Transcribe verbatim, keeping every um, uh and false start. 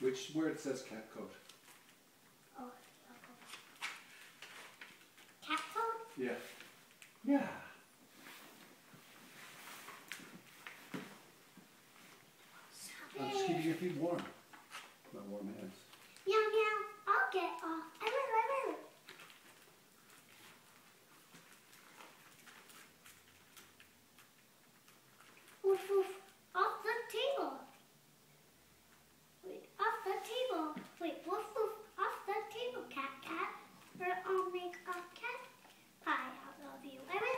which where it says cat coat. Oh, cat coat? Yeah. Yeah.